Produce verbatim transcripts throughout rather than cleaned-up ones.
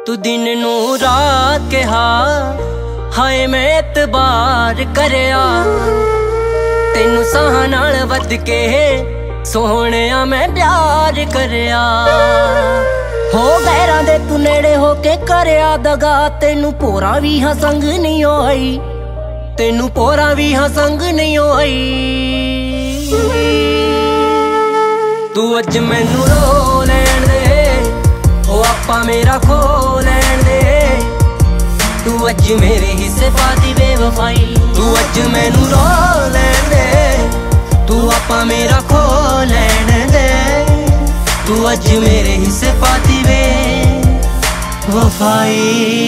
तू दिन नू रात कहा हाय मैं एतबार करया तेनू साह नाल वध के सोहणिया मैं प्यार करया। हो गैरां दे तू नेड़े हो के करया दगा तेनू पोरा भी हाँ संग नहीं आई तेनू पोरा भी हाँ संग नहीं आई। तू अज मैनू रो लैण दे ओ आपा मेरा खो लैण दे तू अज मेरे हिस्से पाती बेवफाई। तू अज मैनू रो लैण दे तू आपा मेरा खो लैण दे तू अज मेरे हिस्से पाती वे वफाई।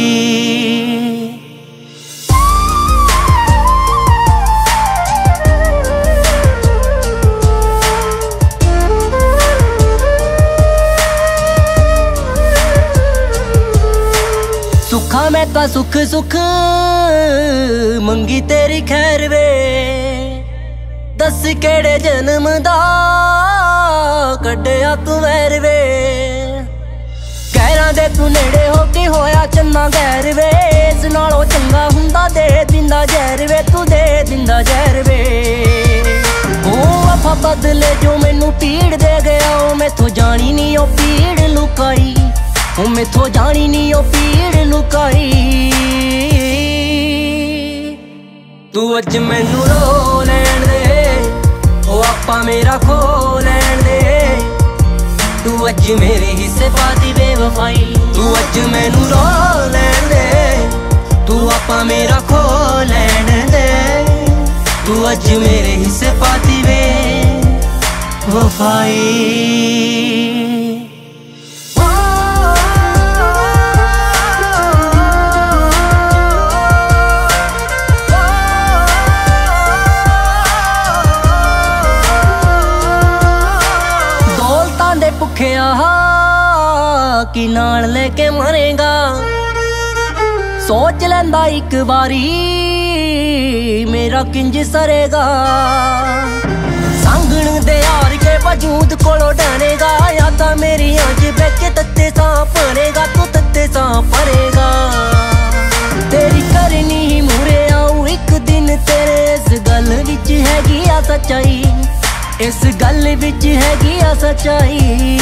सुखा मैं ता सुख सुख मंगी तेरी खैर वे दस केड़े जन्म दा कड्डिया तू वैर वे। गैरां दे तू नेड़े हो के होया चन्ना गैर वे इस नालों चंगा हुंदा दे दिंदा जहर वे तू दे दिंदा जहर वे। ओ वफा बदले जो मैनू पीड़ दे गया ओ मैथों जानी नहीं ओ पीड़ लुकाई ओ मैथों जानी नहीं ओ पीड़ लुकाई। तू अज मैनू रो लैण दे ओ आपा मेरा खो लैण दे तू अज मेरे हिस्से पाती बेवफाई। तू अज मैनू रो लैण दे तू आपा मेरा खो लैण दे तू अज मेरे हिस्से पाती वे वफाई। कि नाल लेके मरेगा सोच लेंदा एक बारी मेरा किंज सरेगा। सांगण दे यार के वजूद कोलों डरेगा या ता मेरी आंच बैके तत्ते सा परेगा तू तत्ते सा परेगा। तेरी करनी ही मुरे आऊं एक दिन तेरे इस गल विच हैगी आ सच्चाई इस गल विच हैगी आ सच्चाई।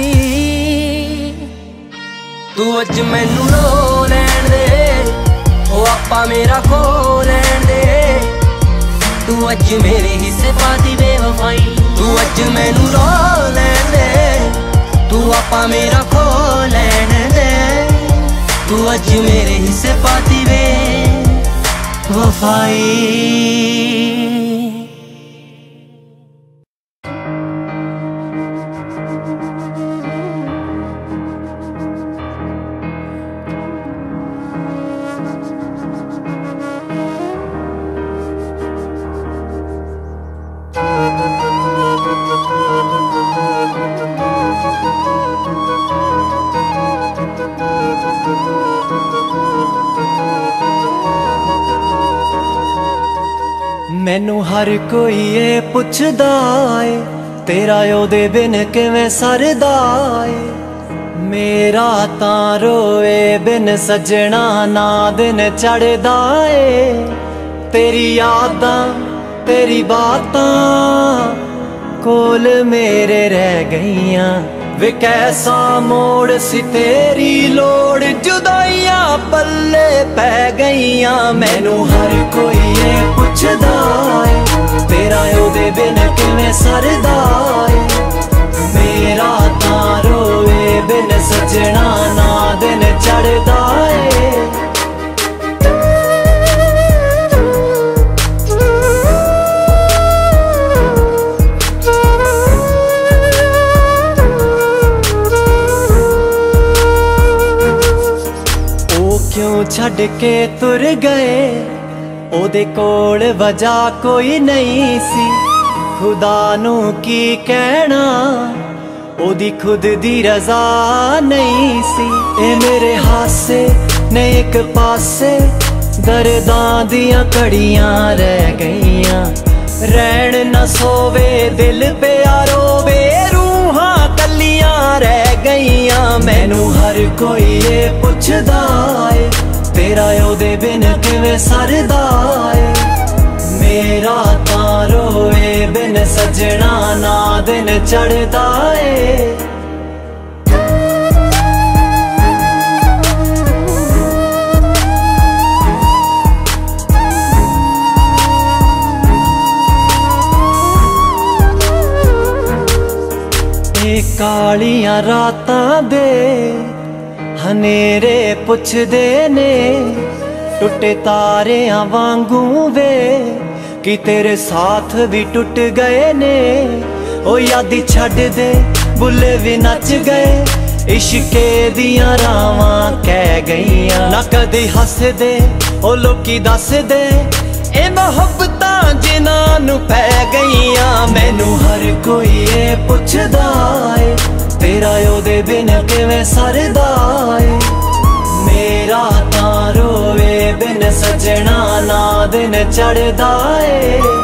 तू अज मैनू रो लैण दे ओ आपा मेरा खो लैण दे तू अज मेरे हिस्से पाती बेवफाई। तू अज मैनू रो लैण दे तू आपा मेरा खो लैण दे तू अज मेरे हिस्से पाती वे वफाई। मैनू हर कोई ये पुछदा ए तेरा ओदे बिन किवें सरदा ए मेरा तां रोए बिन सजना ना दिन चढ़दा ए। तेरी यादां तेरी बातां कोल मेरे रह गईयां वे कैसा मोड़ सी तेरी लोड़ जुदाइयां पल्ले पै गईयां। मैनू हर कोई ये पुछदा ए तेरा ओदे बिन किवें सरदा ए मेरा तां रोए बिन सजना ना दिन चढ़दा ए। छड़ के तुर गए ओदे कोल वजह कोई नहीं सी खुदा नू की कहना ओदी खुद दी रजा नहीं सी। ए मेरे हासे ने एक पासे दर्दां दियां कड़ियां रह गईयां रैन न सोवे दिल प्यारो वे रूहां कलियां रह गईयां। मैनू हर कोई ये पुछदा ए तेरा ओदे बिन किवें सरदा ए। मेरा तां रोए बिन सजना ना दिन चढ़दा ए। कालियां रातां दे हनेरे पुछदे ने टुटे तारियां वांगू वे कि तेरे साथ भी टुट गए ने। ओ यादी छड्ड दे बुले भी नच गए इश्के दियां रावां कह गईयां ना कदी हसदे ओ लोकी दसदे ए मोहब्बतां जिन्हां नूं पै गईयां। मैनू हर कोई ये पुछदा ए तेरा ओदे बिन किवें सरदा ए। मेरा तां रोए बिन सजना ना दिन चढ़दा ए।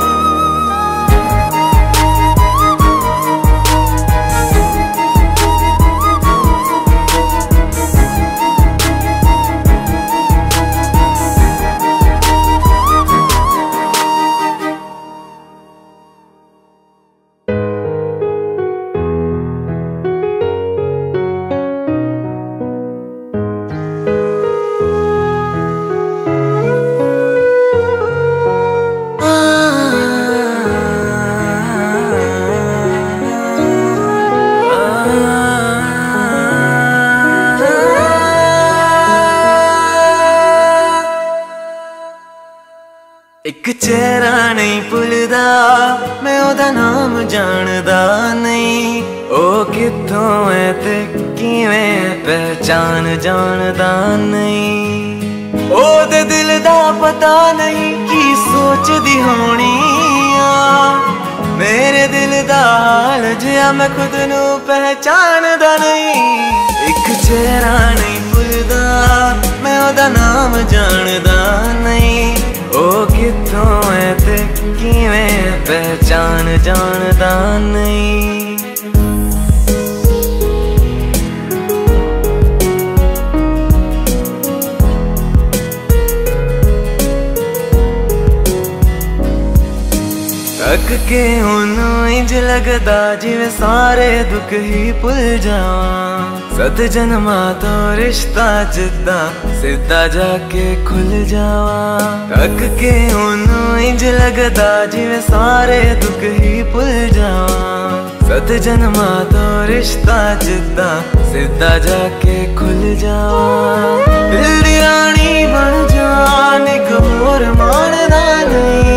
एक चेहरा नहीं भुलदा मैं ओदा नाम जानदा नहीं। ओ कित्थों है ते किवें पहचान जानदा नहीं। ओदे दिल दा पता नहीं की सोचदी होनी आ। मेरे दिल दा हाल जिहा मैं खुद नू पहचानदा नहीं। एक चेहरा नहीं भुलदा मैं ओदा नाम जानदा नहीं। ओ कित्थों है ते किवें पहचान जानदा नहीं। थक के ओनू इंज लगदा जिवें सारे दुख ही भुल जावां। सत जन्मा तो रिश्ता जिद्दा सीधा जाके खुल जावा। थक के ओनू इंज लगदा जिवें सारे दुख ही भुल जावा। सत जन्मा तो रिश्ता जिद्दा सीधा जाके खुल जावा। दिल दी रानी बन जान इक होर मानदा नहीं।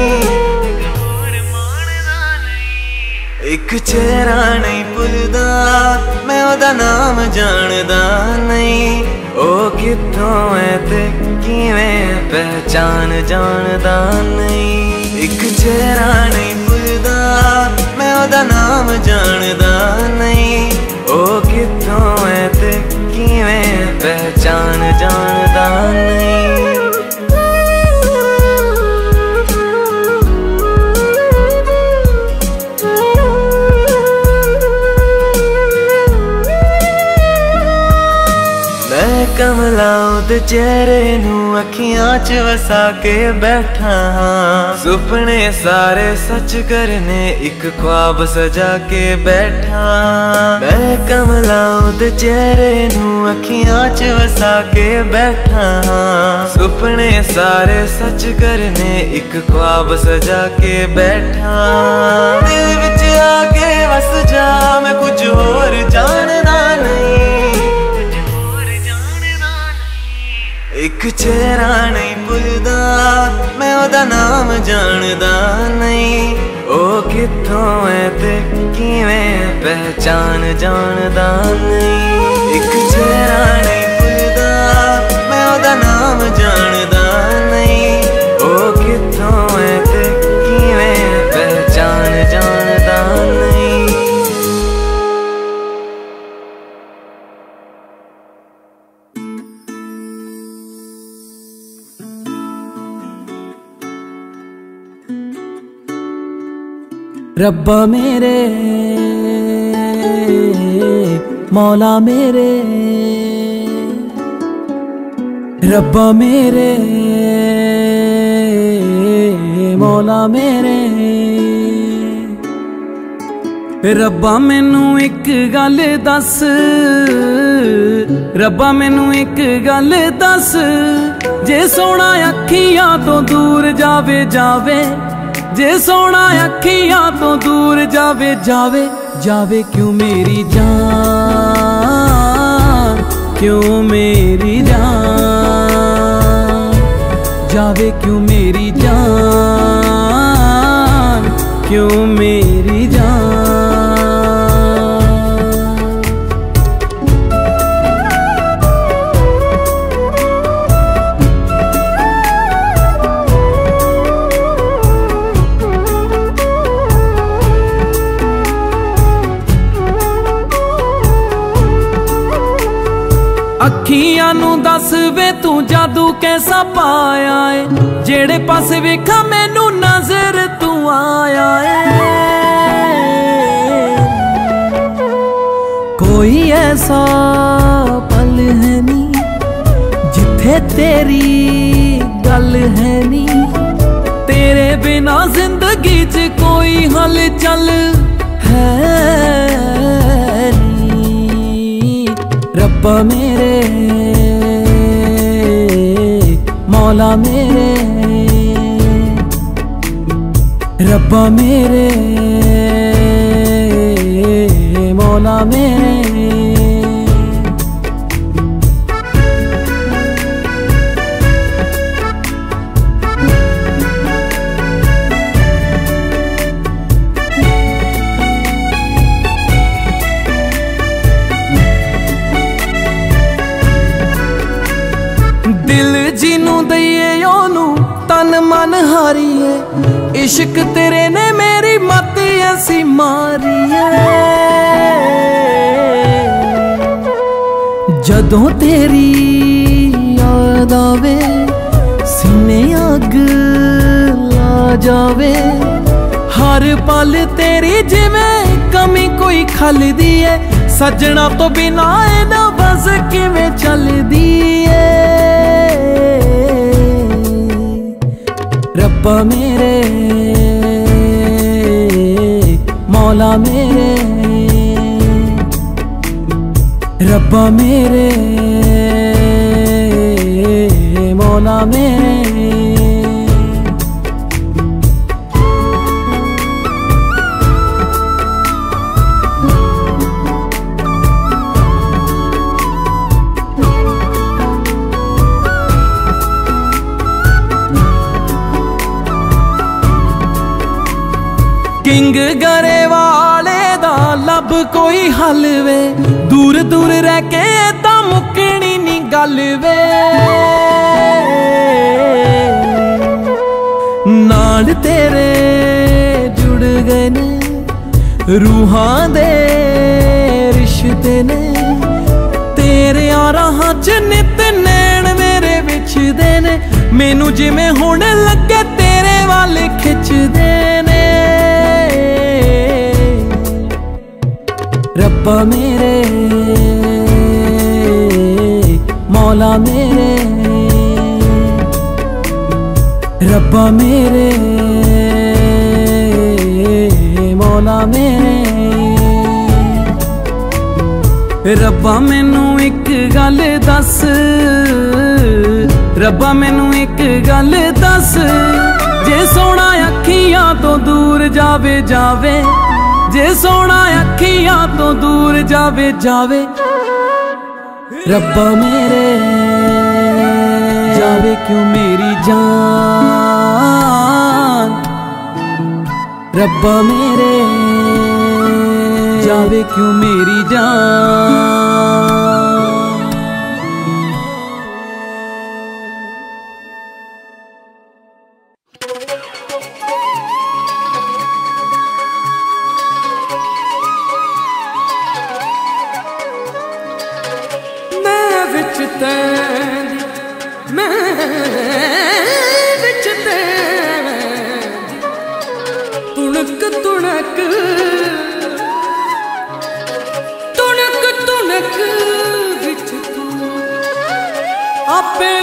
एक चेहरा नहीं भुलदा मैं ओदा नाम जानदा नहीं। ओ कित्थों है ते किवें पहचान जानदा नहीं। एक चेहरा नहीं भुलदा मैं ओदा नाम जानदा नहीं। ओ कित्थों है ते किवें पहचान जानदा नहीं। कमला उद चेहरे नू अखियां च वसा के बैठा हाँ। सुपने सारे सच करने एक ख्वाब सजा के बैठा। मैं कमला उद चेहरे नू अखियां च वसा के बैठा हाँ। सुपने सारे सच करने एक ख्वाब सजा के बैठा। दिल विच आके वस जा मैं कुछ होर जानना नहीं। एक चेहरा नहीं भुलदा मैं ओदा नाम जानदा नहीं। ओ कित्थों है ते किवें पहचान जानदा नहीं। एक चेहरा नहीं भुलदा मैं ओदा नाम जानदा नहीं। ओ कित्थों है ते किवें पहचान जानदा नहीं। रब्बा मेरे मौला मेरे रब्बा मेरे मौला मेरे, रब्बा मैनू एक गल दस, रब्बा मैनू एक गल दस, जे सोना अखियां तो दूर जावे जावे, जे सोना अखियां तो दूर जावे जावे, जावे क्यों मेरी जान, क्यों मेरी जान, जावे क्यों मेरी जान, क्यों मेरी जान। अखियां नू दस वे तू जादू कैसा पाया है, जेड़े पासे वेखा मैनू नजर तू आया है। कोई ऐसा पल है नी जिथे तेरी गल है नी, तेरे बिना जिंदगी च कोई हलचल है नी। रब्बा मेरे मौला मेरे, रब्बा मेरे मौला मेरे। दिल जिनू दईए ओनू तन मन हारीए, इश्क तेरे ने मेरी मत ऐसी मारी है। जदों तेरी याद आवे सीने अग ला जावे, हर पल तेरी जिवें कमी कोई खलदी है, सजना तो बिना ना बस किवें चलदी है। रब्बा मेरे मौला मेरे, रब्बा मेरे मौला मेरे। किंग गरे वाले दा लब कोई हल वे, दूर दूर रह के ता मुकनी नी गल वे। नाल तेरे जुड़ गए ने रूहां दे रिश्ते ने, तेरे राहां च नित नैन मेरे विछदे ने, मैनू जिवें हुण लगे तेरे वाल खिचदे ने। रब्बा मेरे मौला मेरे, रब्बा मेरे मौला मेरे। रब्बा मैनू एक गल दस, रब्बा मैनू एक गल दस, जे सोना अखियां तो दूर जावे जावे, जे सोना अखियां तो दूर जावे जावे। रब्बा मेरे जावे क्यों मेरी जान, रब्बा मेरे जावे क्यों मेरी जान। तुणक तुणक तुणक तुणक विच तू आपे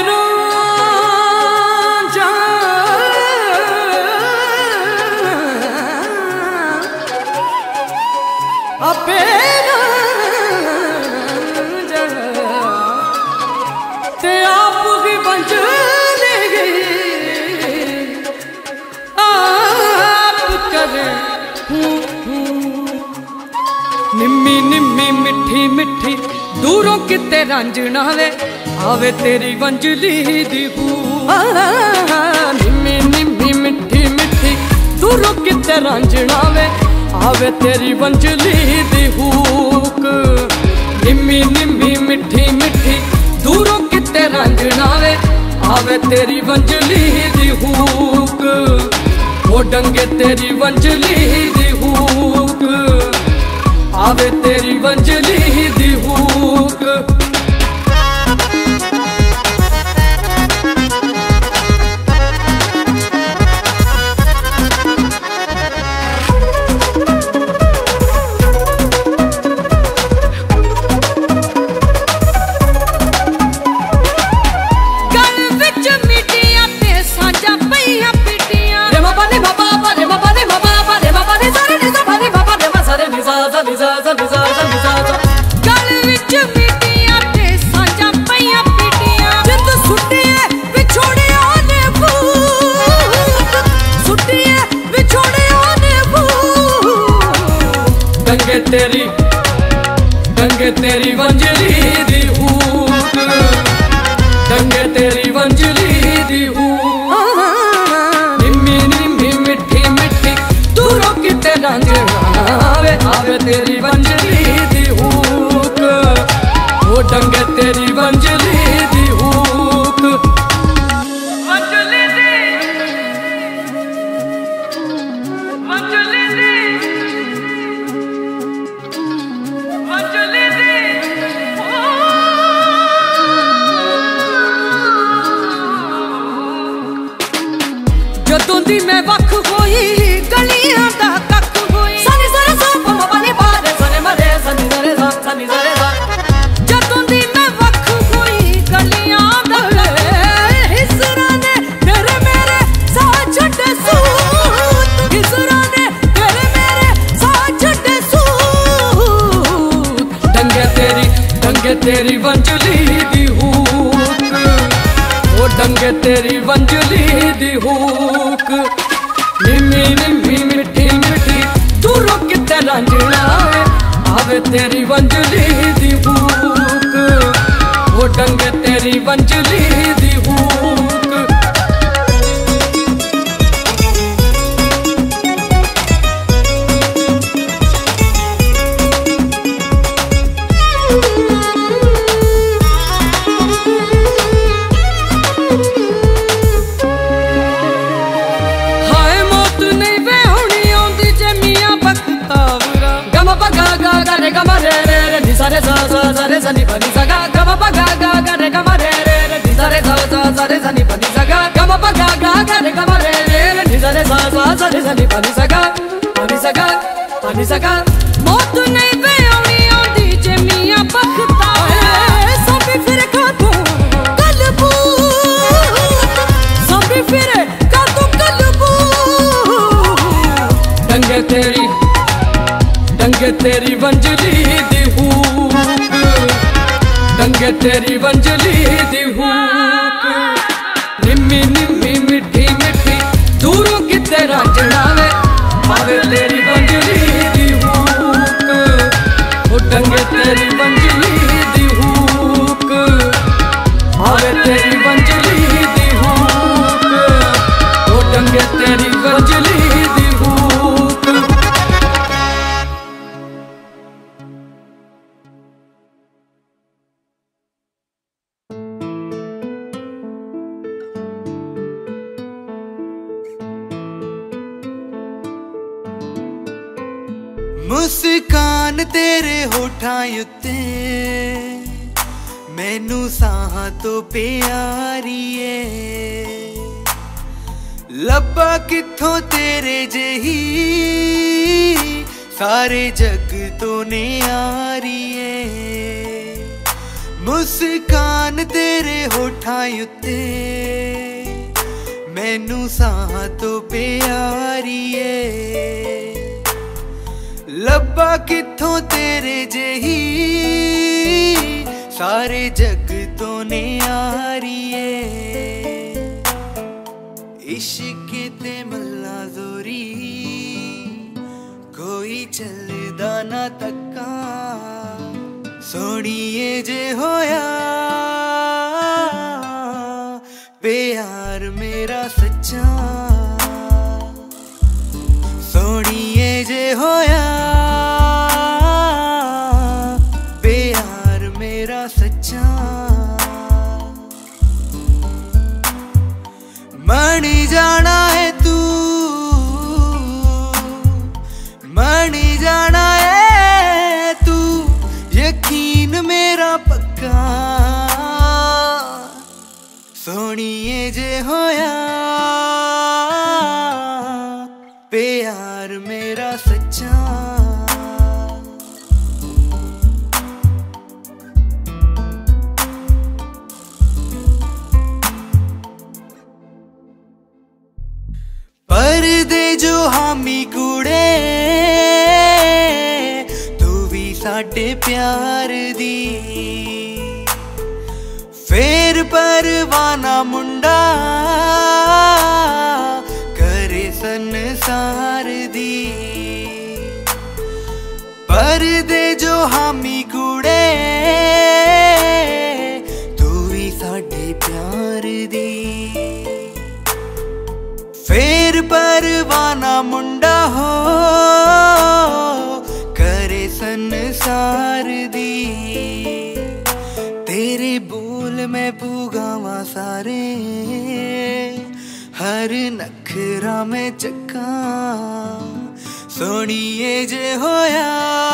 रांझा आपे रांझा ते आप भी बंज लेगी आप करे निम्मी निम्मी मिठी मिठी दूरों किते रंजना वे आवे तेरी वंजली दी हू निम्मी निम्मी मिठी मिठी दूरों किते रंजना वे आवे तेरी वंजली दी हूक निम्मी निम्मी मिठी मिठी दूरों किते रंजना वे आवे तेरी वंजली दी हूक वो डंगे तेरी वंजली दी हूक आवे तेरी वंजली दी हूक तेरी डंगे तेरी वंजली दी हूक डंगे तेरी वंजली दी हूक निम्मी निम्मी मिठी मिठी दूरों किते रंजना आवे आवे तेरी वंजली दी हूक वो डंगे तेरी वंजली दी हूक वंजली दी वंजली दी जदों दी मैं वख होई गलियां दा कख होई सनी सरे सा पम बनी बारे सने मरे सनी सरे सा सनी सरे सा जदों दी मैं वख होई गलियां दा हिसरा ने तेरे मेरे साथ छड्डे सूत हिसरा ने तेरे मेरे साथ छड्डे सूत डंगे तेरी डंगे तेरी वंजली दी हूक वो डंगे तेरी वंजली दी हूक निम्मी निम्मी मिठी मिठी दूरों किते रंजना आवे तेरी वंजली दी हूक वो डंगे तेरी वंजली दी हूक गम रे रे रे नि सा रे सा सा सा रे सा नि प नि सा गा गम प गा गा गा रे गम रे रे रे नि सा रे सा सा सा रे सा नि प नि सा गा गम प गा गा गा रे गम रे रे रे नि सा रे सा सा सा रे सा नि प नि सा गा प नि सा गा प नि सा गा मौत नहीं वे आनी आंदी जे मियां बखता है सबी फिर का तू कलबू सबी फिर का तू कलबू डंगे तेरी डंगे तेरी वंजली दी हूक डंगे तेरी वंजली दी हूक निम्मी निम्मी मिठी मिठी दूरों किते रंजना वे आवे तेरी वंजली दी हूक वो डंगे तेरी वंजली दी हूक आवे तेरी वंजली दी हूक वो डंगे तेरी वंजली दी हूक मुस्कान तेरे होठां उत्ते मैनू साहां तो प्यारी है लब्बा कित्थों तेरे जेही सारे जग तो न्यारी है मुस्कान तेरे होठां उत्ते मैनू साह तो प्यारी है। लब्बा किथों तेरे जेही सारे जग तो न्यारी है। इश्क ते मल्ला जोरी कोई चलदा ना तक्का सोनिए जे होया प्यार मेरा सच्चा। सोनिए जे होया प्यार मेरा सच्चा। मन जाना है तू मन जाना है तू यकीन मेरा पक्का। सोनिए जे होया प्यार मेरा सच्चा। पर्दे जो हामी कुड़े तू भी साडे प्यार दी। फेर परवाना मुंडा करे संसार दी। पर्दे जो हामी कुड़े तू भी साडे प्यार दी। फेर परवाना मुंडा हो करे संसार दी। तेरे बोल मैं पुगावा सारे हर नखरा में चक्का। सोनिए जे होया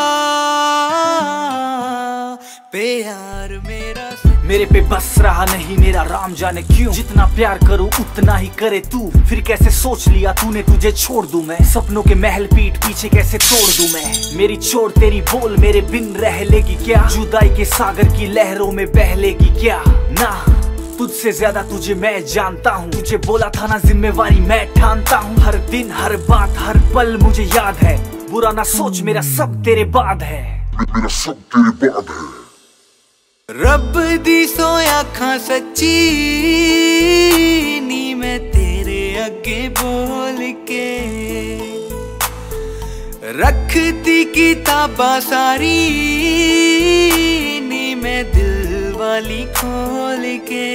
प्यार मेरा। मेरे पे बस रहा नहीं मेरा राम जाने क्यों। जितना प्यार करूं उतना ही करे तू। फिर कैसे सोच लिया तूने तुझे छोड़ दूं मैं। सपनों के महल पीठ पीछे कैसे तोड़ दूं मैं। मेरी छोड़ तेरी बोल मेरे बिन रह लेगी क्या। जुदाई के सागर की लहरों में बह लेगी क्या। ना तुझसे ज्यादा तुझे मैं जानता हूँ। तुझे बोला था ना जिम्मेवारी मैं ठानता हूँ। हर दिन हर बात हर पल मुझे याद है। बुरा ना सोच मेरा सब तेरे बाद है। मेरा सब तेरे बाद है। रब दी सोया खां सच्ची नी मैं तेरे अगे बोल के। रखती किताबा सारी नी मैं दिल वाली खोल के।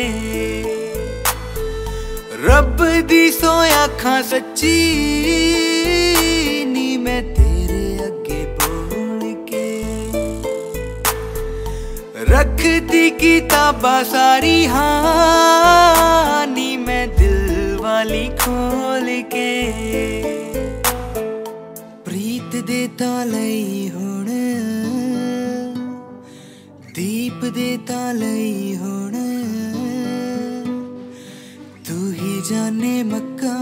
रब दी सोया खां सच्ची नी मैं तेरे अगे बोल के। रखती किताबा सारी हाँ नी मैं दिल वाली खोल के। प्रीत दे तालई हुण दीप दे तालई हुण तू ही जाने मक्का।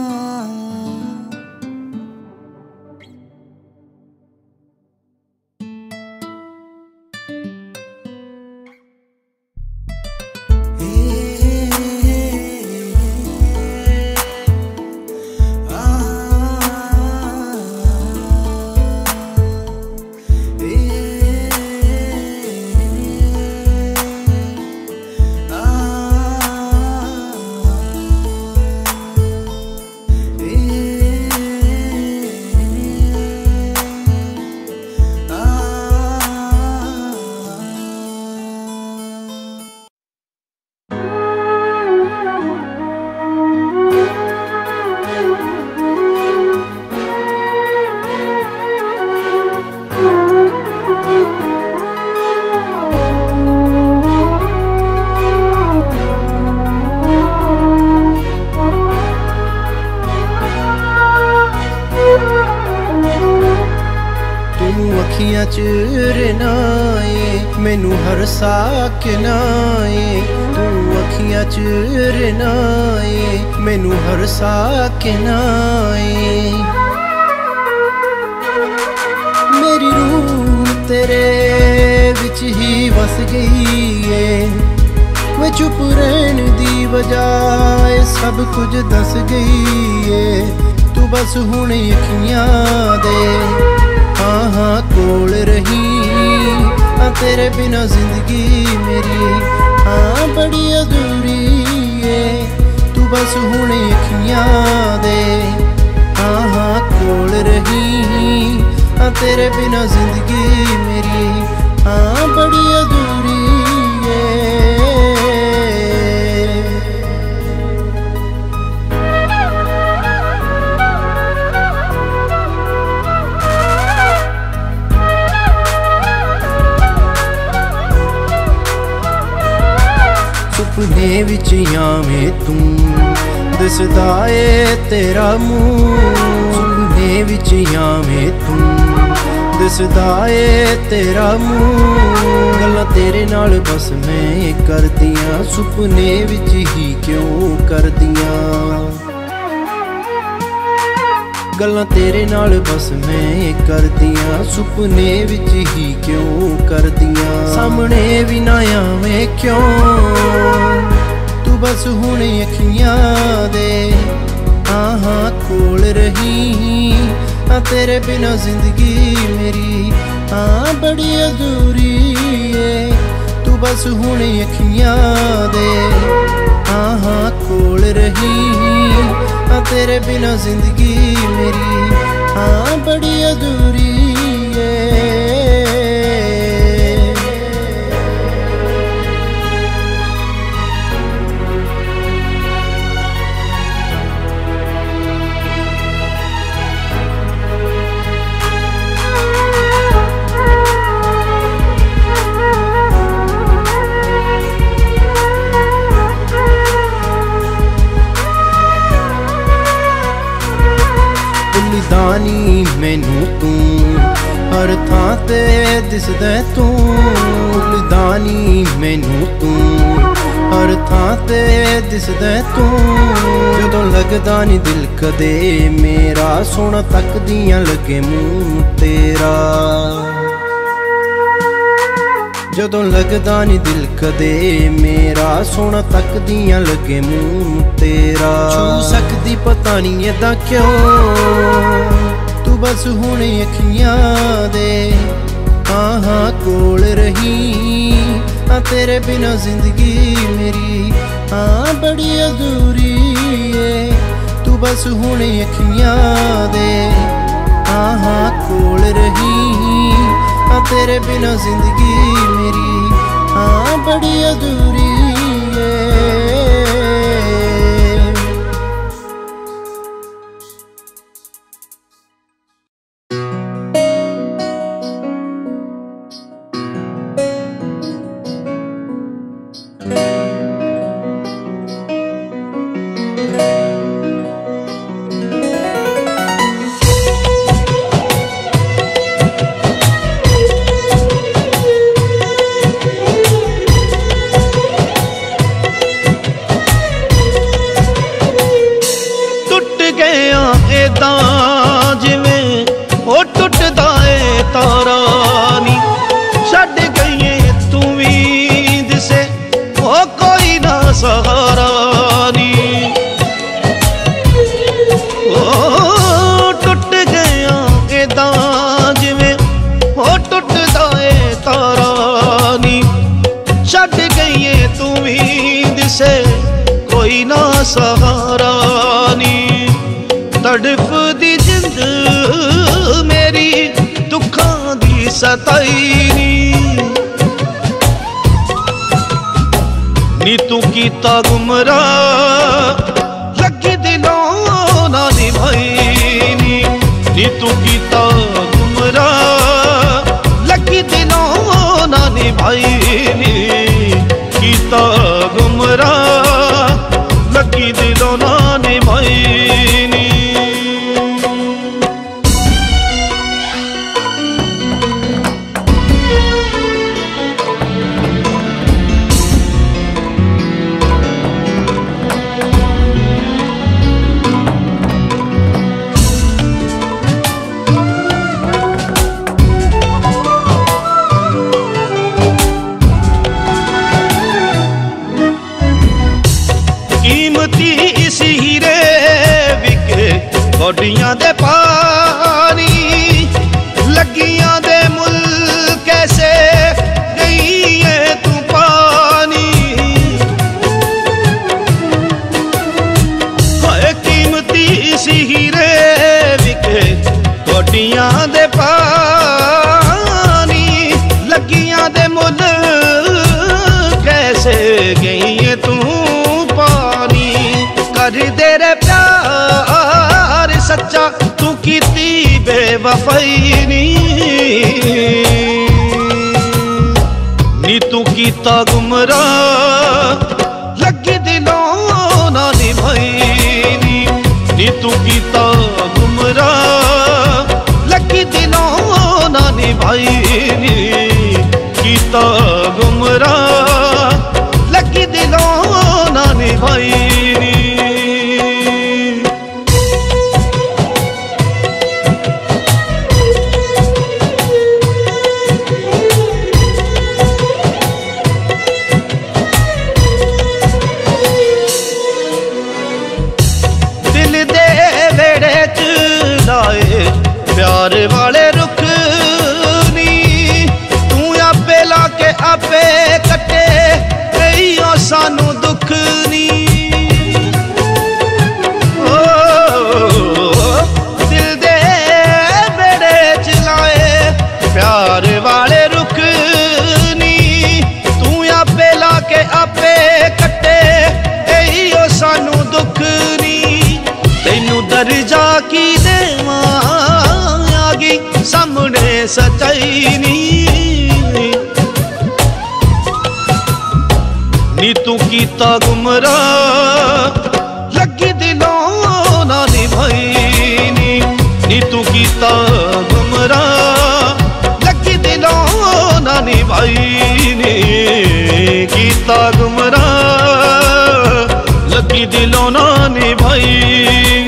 अखियां चूरनाए मैनू हरसा के नाए। तू अखियां चूरनाए मैनू हरसा के नाए। मेरी रूह तेरे विच ही बस गई है। वे चुप रहने दी बजाए सब कुछ दस गई है। तू बस हुण अखियां दे हाँ हाँ कोल रही। हाँ तेरे बिना जिंदगी मेरी हाँ बड़ी अधूरी है। तू बस हुण अखियां दे हाँ हाँ कोल रही। हाँ तेरे बिना जिंदगी मेरी हाँ बड़ी अधूरी है। सुपने विच आवें तू दिसदा ए तेरा मुंह। सुपने विच आवें तू दिसदा ए तेरा मुंह। गल्लां तेरे नाल बस मैं करदियां सुपने विच ही क्यों करदियां। गल्लां तेरे नाल बस मैं करदियां सुपने विच ही क्यों करदियां। सामने भी ना आवें क्यों तू बस हुण अखियां दे हाँ हाँ कोल रही। हाँ तेरे बिना जिंदगी मेरी हाँ बड़ी अधूरी है। तू बस हुण अखियां दे हाँ हाँ कोल रही। हाँ तेरे बिना जिंदगी मेरी हाँ बड़ी अधूरी है। दानी मैनू तू हर थां ते दिसदा तू। दानी मैनू तू हर थां ते दिसदा तू। जदों लगदा नी दिल कदे मेरा सोना तकदियां लगे मूंह तेरा। जदों लगदा नी दिल कदे मेरा सोना तकदियां लगे मूंह तेरा। छू सकदी पता नी ऐदा क्यों तू बस हुण अखियां दे हाँ हाँ कोल रही। हाँ तेरे बिना जिंदगी मेरी हाँ बड़ी अधूरी है। तू बस हुण अखियां दे हाँ हाँ कोल रही। हाँ तेरे बिना जिंदगी मेरी हाँ बड़ी अधूरी है। सहारा नी तड़फ दी जिंद मेरी दुखां दी सताई नी। नी तू कीता गुमराह लगी दिलों ना निभाई नी। नी तू कीता गुमराह लगी दिलों ना निभाई नी। कीता गुमराह लगी दिलों ना निभाई नी। गोडियां दे पानी लगियां दे मुल कैसे गई है तू पानी। हाय कीमती सी हीरे विके गोडियां दे पानी लगियां दे मुल कैसे गई है तू पानी। कर दे रे प्यार सच्चा तू कीती बेवफाई नी नी तू कीता गुमराह लगी दिलों ना निभाई नी नी तू कीता गुमराह लगी दिलों ना निभाई नी कीता गुमराह लगी दिलों ना निभाई नी। दिल दे वेड़े च लाए प्यार वाले रुख नी तू आपे लाके आपे कटे कईओ सानू दुख नी। ओ दिल दे बेड़े च लाए प्यार वाले रुख नी तू आपे लाके आपे कटे कईओ सानू दुख नी। तैनू दर्जा की देवां आ गई सामने सच्चाई नी नी तू कीता गुमराह लगी दिलों ना निभाई नी नी तू कीता गुमराह लगी दिलों ना निभाई नी कीता गुमराह लगी दिलों ना निभाई।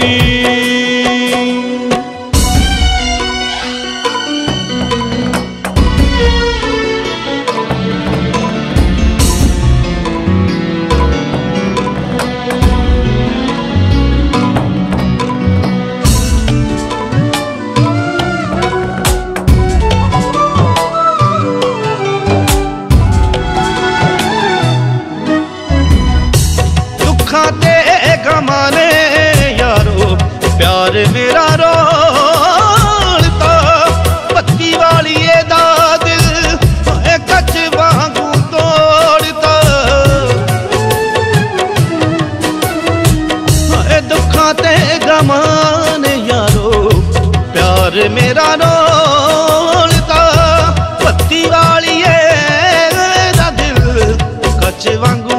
गमाने यारो प्यार मेरा रोलता पत्ती वाली दा दिल कच वांगू तोड़ता। दुखा ते गमाने यारो प्यार मेरा रोलता पत्ती वाली दा दिल कच वांगू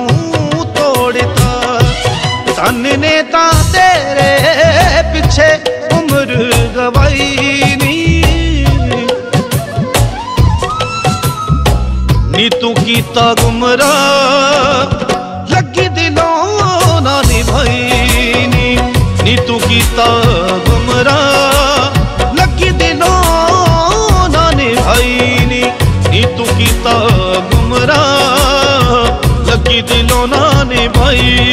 तन ने ता तेरे पिछे उम्र गवाई नी नी तू कीता गुमराह लगी दिलों ना निभाई नी नी तू कीता गुमराह लगी दिलों ना निभाई नी नी तू कीता गुमराह लगी दिलों ना निभाई।